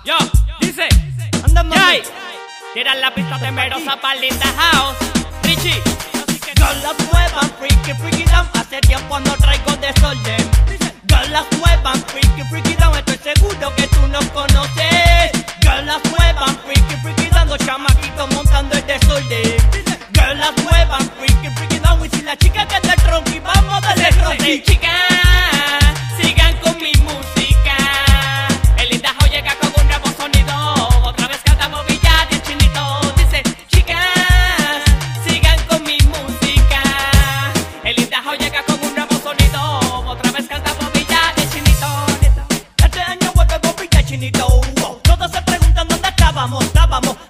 Yo, dice, Andando Jay, tiran la pista temerosa para Linda House. Richie, Galas muevan, freaky, freaky down. Hace tiempo no traigo desorden. Galas muevan, freaky, freaky down. Estoy seguro que tú no conoces. Galas muevan, freaky, freaky down. Dos chamaquitos montando el desorden. Galas muevan, freaky, freaky down. Y si la chica que es del tronqui, vamos a darle tronqui. chicas, sigan con mi música. El Linda House llega con un nuevo sonido. Otra vez cantamos Villa de Chinito. Dice, chicas, sigan con mi música. El Linda House llega con un nuevo sonido. Otra vez cantamos Villa de Chinito. Este año volvemos Villa Chinito. Todos se preguntan dónde estábamos.